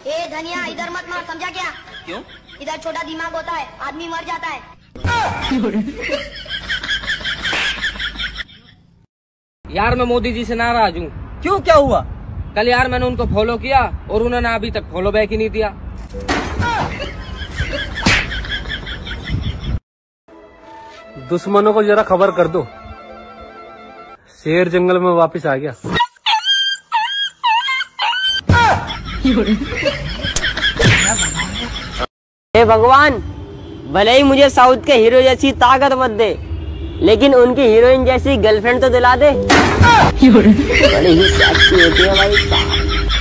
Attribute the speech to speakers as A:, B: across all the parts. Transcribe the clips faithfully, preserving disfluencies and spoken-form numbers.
A: ए धनिया इधर मत मार, समझा क्या?
B: क्यों?
A: इधर छोटा दिमाग होता है, आदमी मर जाता है।
B: यार मैं मोदी जी से नाराज हूँ।
C: क्यों, क्या हुआ?
B: कल यार मैंने उनको फॉलो किया और उन्होंने अभी तक फॉलो बैक ही नहीं दिया।
D: दुश्मनों को जरा खबर कर दो, शेर जंगल में वापस आ गया।
C: हे भगवान, भले ही मुझे साउथ के हीरो जैसी ताकत मत दे, लेकिन उनकी हीरोइन जैसी गर्लफ्रेंड तो दिला दे। बड़ी ही सेक्सी होती है भाई साहब।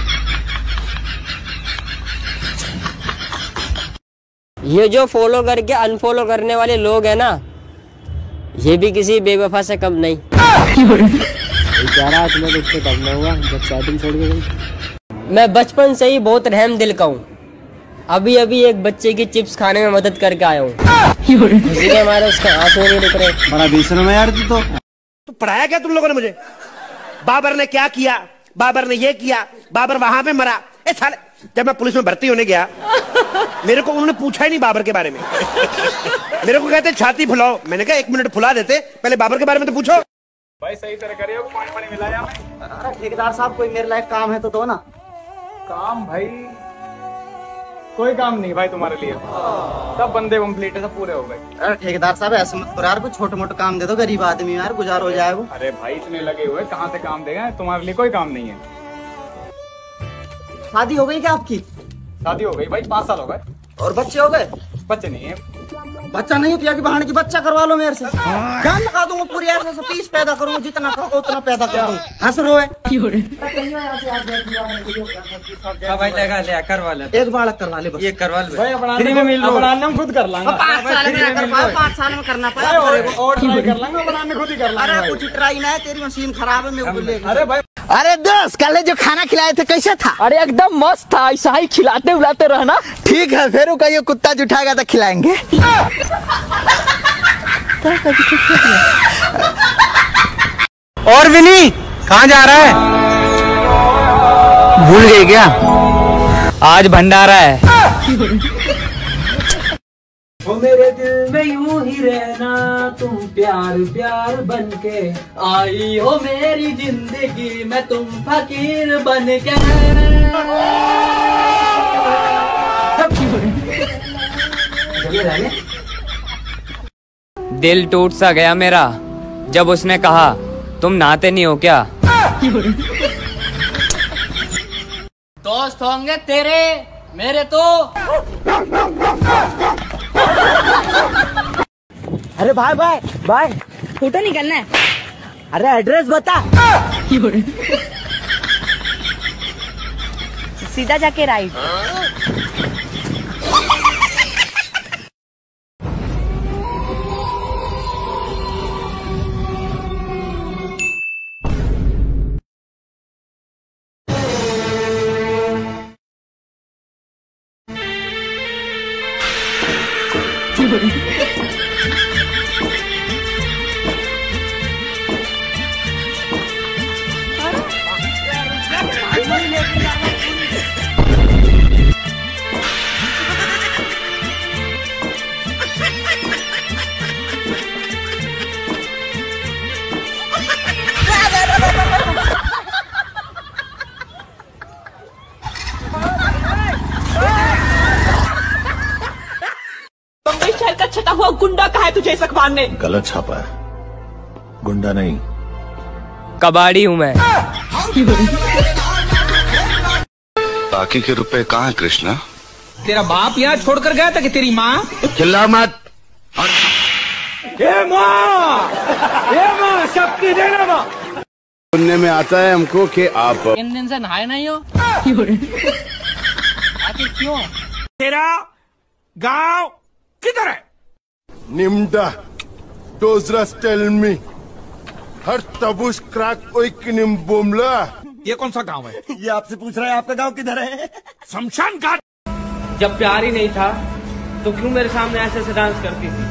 C: ये जो फॉलो करके अनफॉलो करने वाले लोग हैं ना, ये भी किसी बेवफा से कम नहीं। बेचारा तुम्हें देख के कब न हुआ जब चैटिंग छोड़ के गई। मैं बचपन से ही बहुत रहम दिल का हूँ। अभी अभी एक बच्चे की चिप्स खाने में मदद करके आया हूँ। उसी के हमारे उसके आंसू नहीं रुक रहे।
E: बड़ा बेशर्म है यार तू तो।
F: तो पढ़ाया क्या तुम लोगों ने मुझे? बाबर ने क्या किया, बाबर ने ये किया, बाबर वहां पे मरा। ए साले, जब मैं पुलिस में भर्ती होने गया मेरे को उन्होंने पूछा ही नहीं बाबर के बारे में। मेरे को कहते छाती फुलाओ, मैंने कहा एक मिनट फुला देते, पहले बाबर के बारे में तो पूछो।
G: भाई सही तरह करिए, पानी पानी मिलाया।
E: अरे ठेकेदार साहब, कोई मेरे लायक काम है तो दो ना।
G: काम भाई कोई काम नहीं भाई तुम्हारे लिए, सब बंदे कंप्लीट है, सब पूरे हो गए।
E: अरे ठेकेदार साहब ऐसे मत करो यार, कोई छोटे मोटे काम दे दो, गरीब आदमी यार गुजार हो जाए वो।
G: अरे भाई इतने लगे हुए कहाँ से काम देगा, तुम्हारे लिए कोई काम नहीं है।
E: शादी हो गई क्या आपकी?
G: शादी हो गई भाई, पाँच साल हो गए।
E: और बच्चे हो गए?
G: बच्चे नहीं है।
E: बच्चा नहीं किया कि बहाने की बच्चा करवा लो मेरे से। जान लगा दूंगा पूरी ऐसे से पीस पैदा करूंगा, जितना कहो उतना पैदा करूंगा। हंस रहे है
C: भाई लगा ले, करवा ले,
E: एक बालक करवा ले बस।
C: ये करवा ले
G: भाई, फ्री में मिल रहा है, हम खुद कर लेंगे।
E: पाँच साल में कर पाओ, पाँच साल में करना पड़ा
G: और ट्राई कर लेंगे, बनाने खुद ही कर लेंगे।
E: अरे कुछ ट्राई ना है, तेरी मशीन खराब है, मैं बोले।
G: अरे भाई,
H: अरे दोस्त, कल जो खाना खिलाए थे कैसा था?
C: अरे एकदम मस्त था, ऐसा ही खिलाते उलाते रहना।
H: ठीक है, फिर कहिए कुत्ता जुटाएगा तो खिलाएंगे।
E: और विनी कहाँ जा रहा है? भूल गई क्या?
C: आज भंडारा है।
B: वो मेरे दिल में यूं ही रहना, तुम प्यार प्यार बनके आई हो मेरी जिंदगी में, तुम फकीर बनके।
C: दिल टूट सा गया मेरा जब उसने कहा तुम नहाते नहीं हो क्या।
B: दोस्त होंगे तेरे मेरे तो।
H: अरे भाई भाई भाई,
A: फोटो निकलना है।
H: अरे एड्रेस बता।
A: सीधा जाके राइट।
I: बम्बई शहर का छटा हुआ गुंडा कहा है तुझे इस अखबार ने?
J: गलत छापा है, गुंडा नहीं
C: कबाड़ी हूँ मैं।
J: बाकी के रुपए कहाँ है कृष्णा?
B: तेरा बाप यहाँ छोड़कर गया था कि तेरी माँ?
J: चिल्ला मत।
G: ये माँ, ये माँ शक्ति देना माँ।
J: सुनने में आता है हमको कि आप
B: इन दिन से नहाए नहीं हो। आखिर क्यों?
F: तेरा गांव किधर है?
J: निम्डा डोजरस टेल मी हर तबुश क्रैक ओइक निम्बुमला।
F: ये कौन सा गांव है?
E: ये आपसे पूछ रहा है आपका गांव किधर है?
F: शमशान घाट।
B: जब प्यार ही नहीं था तो क्यों मेरे सामने ऐसे ऐसे डांस करती थी?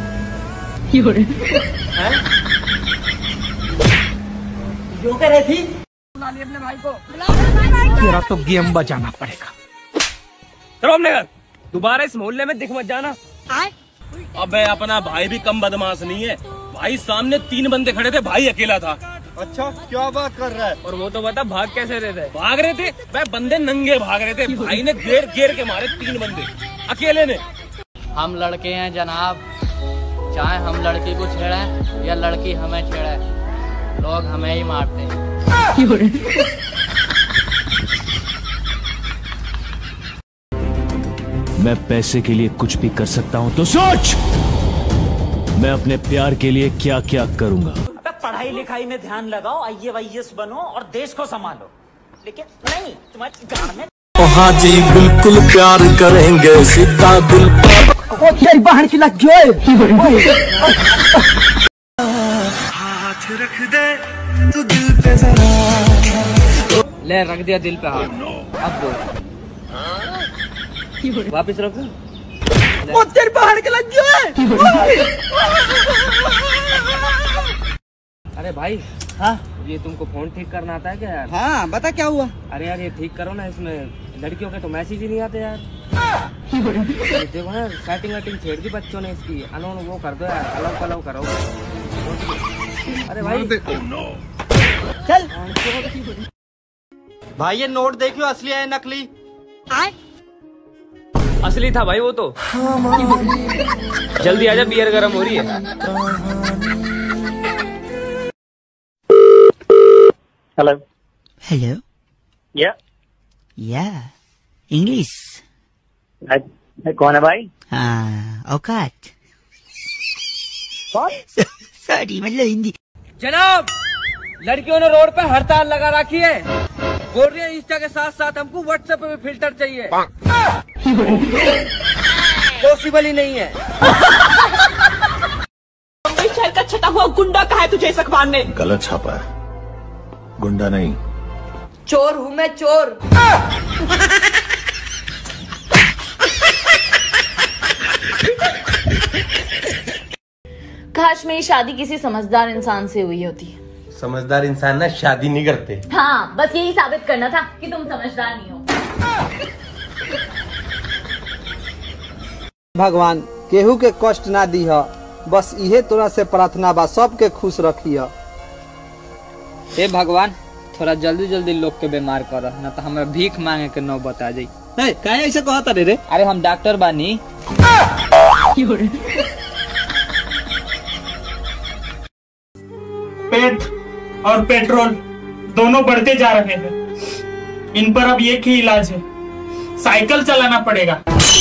E: जो कह रही थी
B: अपने भाई को।
F: तेरा तो गेम बजाना पड़ेगा।
K: चलो हमने घर, दोबारा इस मोहल्ले में दिख मत जाना।
L: अबे अपना भाई भी कम बदमाश नहीं है। भाई सामने तीन बंदे खड़े थे, भाई अकेला था।
G: अच्छा क्या बात कर रहा है?
K: और वो तो बता भाग कैसे रहे थे?
L: भाग रहे थे भाई, बंदे नंगे भाग रहे थे। भाई ने घेर घेर के मारे तीन बंदे अकेले ने।
C: हम लड़के हैं जनाब, चाहे हम लड़की को छेड़े या लड़की हमें छेड़े, लोग हमें ही मारते हैं।
M: मैं पैसे के लिए कुछ भी कर सकता हूँ तो सोच, मैं अपने प्यार के लिए क्या क्या करूँगा।
I: पढ़ाई लिखाई में ध्यान लगाओ, आई ए वाई एस बनो और देश को संभालो, लेकिन नहीं तुम्हारी गाड़ में।
N: हाँ जी बिल्कुल प्यार करेंगे, सीधा दिल
H: तेरी बहन की लग
B: हाथ रख दे तू दिल पे जरा।
K: ले रख दिया दिल पे हाथ, अब बोल। वापिस रखो।
H: वो तेरी बहन की लग
K: अरे भाई,
H: हाँ
K: ये तुमको फोन ठीक करना आता है क्या यार?
H: हाँ बता क्या हुआ?
K: अरे यार ये ठीक करो ना, इसमें लड़कियों के तो मैसेज ही नहीं आते यार। देखो ना, सेटिंग वेटिंग छेड़ दी बच्चों ने इसकी, अनोन वो कर दो यार, अलाउ अलाउ करो। अरे भाई
H: चल
E: भाई ये नोट देखियो, असली है नकली?
K: असली था भाई वो तो। जल्दी आजा, बियर गर्म हो रही है।
O: हेलो
P: हेलो
O: या
P: या इंग्लिश
O: कौन है भाई?
P: हाँ औकात सॉरी मतलब हिंदी।
K: जनाब, लड़कियों ने रोड पे हड़ताल लगा रखी है, बोल रही है इंस्टा के साथ साथ हमको व्हाट्सएप पे भी फिल्टर चाहिए। पॉसिबल ही नहीं है।
I: मुंबई शहर का छटा हुआ गुंडा कहा है तुझे इस अखबार ने?
J: गलत छापा है, गुंडा नहीं।
A: चोर हूँ मैं, चोर।
Q: काश मेरी शादी किसी समझदार इंसान से हुई होती।
R: समझदार इंसान ना शादी नहीं करते।
Q: हाँ, बस यही साबित करना था कि तुम समझदार नहीं हो।
E: भगवान केहू के कष्ट ना दी है, बस इहे तोरा से प्रार्थना बा, सबके खुश रखी है।
B: हे भगवान, थोड़ा जल्दी जल्दी लोग के बीमार कर, ना तो हमें भीख मांगे के नौबत आ जाई।
E: क्या ऐसा कहता रे रे?
B: अरे हम डॉक्टर बानी।
S: पेट और पेट्रोल दोनों बढ़ते जा रहे हैं, इन पर अब एक ही इलाज है, साइकिल चलाना पड़ेगा।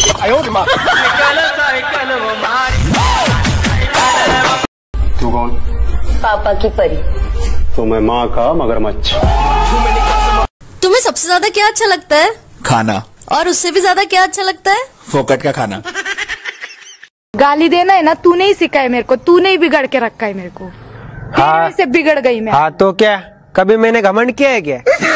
J: तू कौन?
Q: पापा की परी।
J: तो मैं माँ का मगरमच्छ।
Q: तुम्हें सबसे ज्यादा क्या अच्छा लगता है?
N: खाना।
Q: और उससे भी ज्यादा क्या अच्छा लगता है?
N: फोकट का खाना।
T: गाली देना है ना, तूने ही सिखाया मेरे को, तूने ही बिगड़ के रखा है मेरे को। हाँ, से बिगड़ गई मैं।
E: हाँ तो क्या, कभी मैंने घमंड किया है क्या?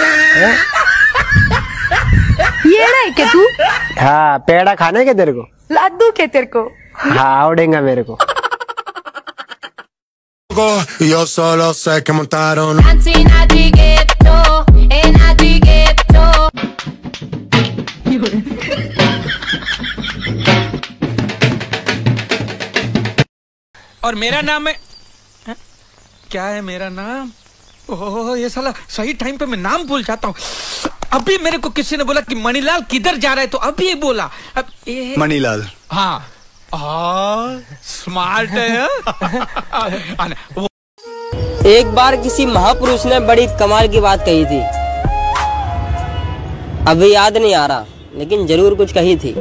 T: ये नहीं क्या तू?
E: हाँ, पेड़ा खाने के तेरे को?
T: लादू के तेरे को?
E: हाँ आवड़ेगा मेरे को।
J: Yo solo sé que montaron.
U: और मेरा नाम है, है? क्या है मेरा नाम? ओह ये साला सही टाइम पे मैं नाम भूल जाता हूँ। अभी मेरे को किसी ने बोला कि मणिलाल किधर जा रहा है, तो अभी ये बोला अब ये...
J: मणिलाल।
U: हाँ आ, स्मार्ट है। वो...
C: एक बार किसी महापुरुष ने बड़ी कमाल की बात कही थी, अभी याद नहीं आ रहा, लेकिन जरूर कुछ कही थी।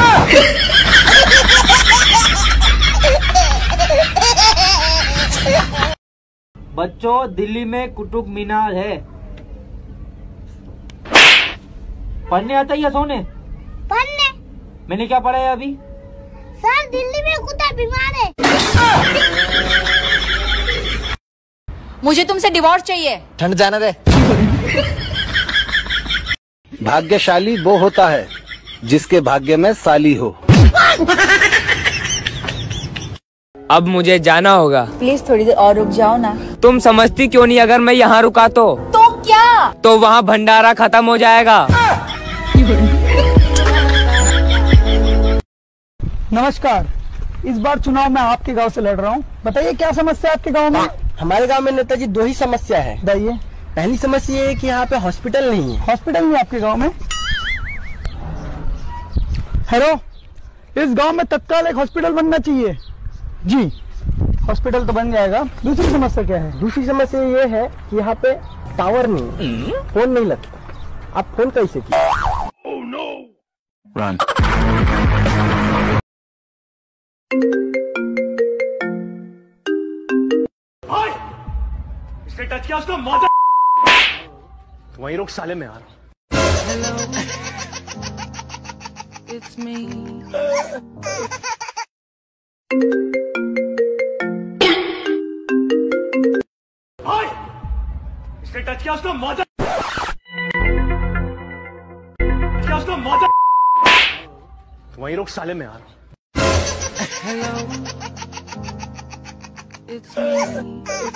B: बच्चों, दिल्ली में कुतुब मीनार है। पढ़ने आता है या सोने?
A: पढ़ने।
B: मैंने क्या पढ़ा है अभी?
A: सर दिल्ली में कुत्ता बीमार है।
Q: मुझे तुमसे डिवोर्स चाहिए।
N: ठंड जाने दे।
H: भाग्यशाली वो होता है जिसके भाग्य में साली हो।
K: अब मुझे जाना होगा।
Q: प्लीज थोड़ी देर और रुक जाओ ना।
K: तुम समझती क्यों नहीं, अगर मैं यहाँ रुका तो?
Q: तो क्या?
K: तो वहाँ भंडारा खत्म हो जाएगा।
E: नमस्कार, इस बार चुनाव मैं आपके गांव से लड़ रहा हूँ। बताइए क्या समस्या है आपके गांव में?
C: हमारे गांव में नेताजी दो ही समस्या है।
E: बताइए।
C: पहली समस्या ये है कि यहाँ पे हॉस्पिटल नहीं है।
E: हॉस्पिटल नहीं है आपके गांव में? हेलो, इस गांव में तत्काल एक हॉस्पिटल बनना चाहिए। जी, हॉस्पिटल तो बन जाएगा। दूसरी समस्या क्या है?
C: दूसरी समस्या ये है कि यहाँ पे टावर नहीं, फोन नहीं लगता। आप फोन कैसे किए?
M: Oh, no. Run.
L: इसने टच किया उसको मौत।
F: वहीं रुक साले, में आ रहा हूं।
D: It's me.
L: इसने टच किया उसको मौत। क्या उसको मौत।
F: वहीं रुक साले, में आ रहा हूं।
D: Hello. It's me.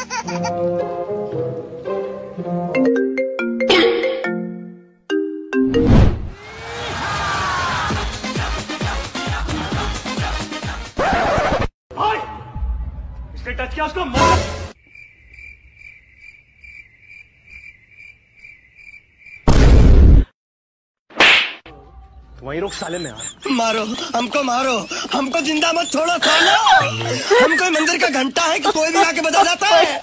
L: इसने टच किया उसको मौत।
F: वहीं रुक साले, में आ रहा हूं।
V: मारो हमको, मारो हमको, जिंदा मत छोड़ो सालो। हम कोई मंदिर का घंटा है कि कोई भी आके बजा जाता है।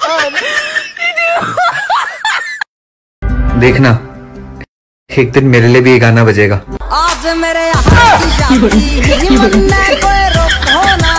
W: देखना, एक दिन मेरे लिए भी ये गाना बजेगा।
D: आज मेरे यहाँ की शादी, कोई रोको ना।